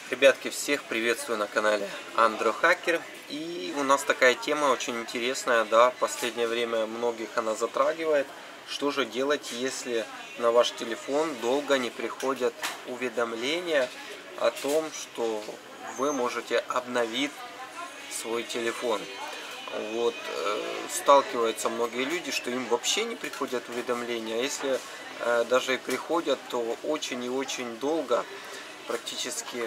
Ребятки, всех приветствую на канале Андро Хакер. И у нас такая тема очень интересная, да, в последнее время многих она затрагивает. Что же делать, если на ваш телефон долго не приходят уведомления о том, что вы можете обновить свой телефон? Вот, сталкиваются многие люди, что им вообще не приходят уведомления, а если даже и приходят, то очень и очень долго, практически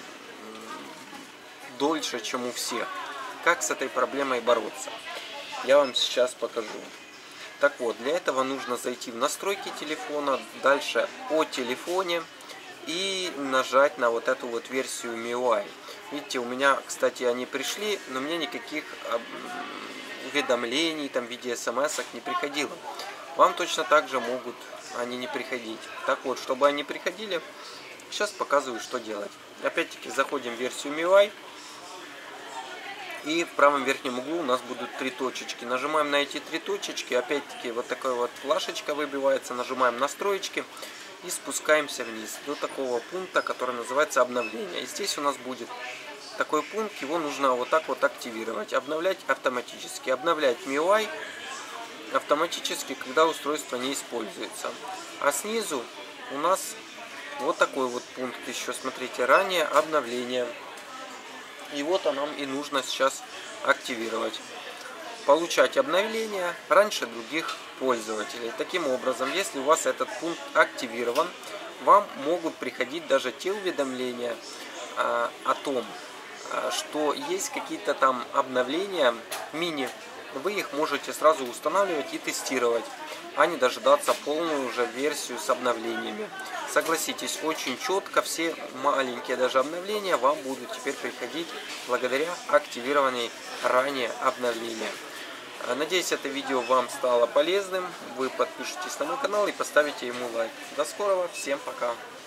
дольше, чем у всех. Как с этой проблемой бороться? Я вам сейчас покажу. Так вот, для этого нужно зайти в настройки телефона, дальше о телефоне и нажать на вот эту вот версию MIUI. Видите, у меня, кстати, они пришли, но мне никаких уведомлений там в виде смс не приходило. Вам точно так же могут они не приходить. Так вот, чтобы они приходили, сейчас показываю, что делать. Опять-таки заходим в версию MIUI. И в правом верхнем углу у нас будут три точечки. Нажимаем на эти три точечки. Опять-таки вот такая вот флажечка выбивается. Нажимаем настроечки и спускаемся вниз до такого пункта, который называется обновление. И здесь у нас будет такой пункт. Его нужно вот так вот активировать. Обновлять автоматически. Обновлять MIUI автоматически, когда устройство не используется. А снизу у нас вот такой вот пункт еще. Смотрите, ранее обновление. И вот нам и нужно сейчас активировать. Получать обновления раньше других пользователей. Таким образом, если у вас этот пункт активирован, вам могут приходить даже те уведомления о том, что есть какие-то там обновления мини. Вы их можете сразу устанавливать и тестировать, а не дожидаться полную уже версию с обновлениями. Согласитесь, очень четко все маленькие даже обновления вам будут теперь приходить благодаря активированной ранее обновления. Надеюсь, это видео вам стало полезным. Вы подпишитесь на мой канал и поставите ему лайк. До скорого, всем пока!